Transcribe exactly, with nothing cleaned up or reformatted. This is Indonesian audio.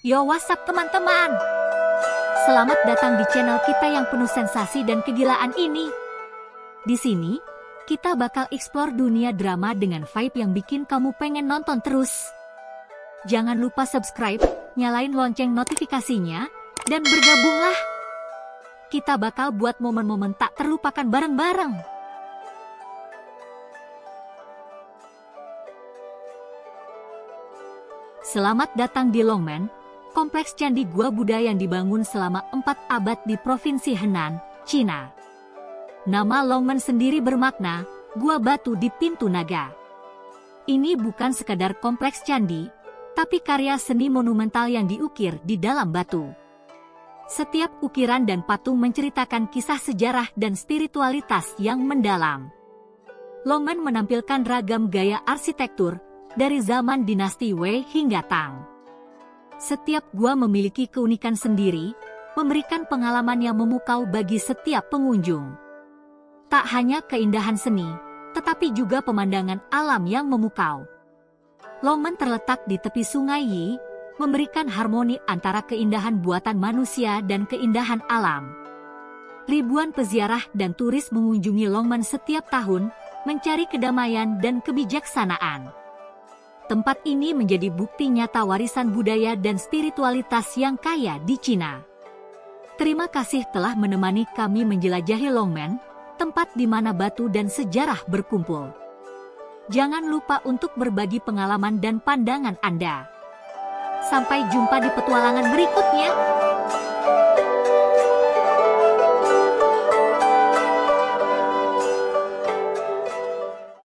Yo, WhatsApp teman-teman. Selamat datang di channel kita yang penuh sensasi dan kegilaan ini. Di sini, kita bakal explore dunia drama dengan vibe yang bikin kamu pengen nonton terus. Jangan lupa subscribe, nyalain lonceng notifikasinya, dan bergabunglah. Kita bakal buat momen-momen tak terlupakan bareng-bareng. Selamat datang di Longmen, kompleks candi gua Buddha yang dibangun selama empat abad di Provinsi Henan, Cina. Nama Longmen sendiri bermakna, gua batu di pintu naga. Ini bukan sekadar kompleks candi, tapi karya seni monumental yang diukir di dalam batu. Setiap ukiran dan patung menceritakan kisah sejarah dan spiritualitas yang mendalam. Longmen menampilkan ragam gaya arsitektur, dari zaman dinasti Wei hingga Tang. Setiap gua memiliki keunikan sendiri, memberikan pengalaman yang memukau bagi setiap pengunjung. Tak hanya keindahan seni, tetapi juga pemandangan alam yang memukau. Longmen terletak di tepi sungai Yi, memberikan harmoni antara keindahan buatan manusia dan keindahan alam. Ribuan peziarah dan turis mengunjungi Longmen setiap tahun, mencari kedamaian dan kebijaksanaan. Tempat ini menjadi bukti nyata warisan budaya dan spiritualitas yang kaya di Cina. Terima kasih telah menemani kami menjelajahi Longmen, tempat di mana batu dan sejarah berkumpul. Jangan lupa untuk berbagi pengalaman dan pandangan Anda. Sampai jumpa di petualangan berikutnya.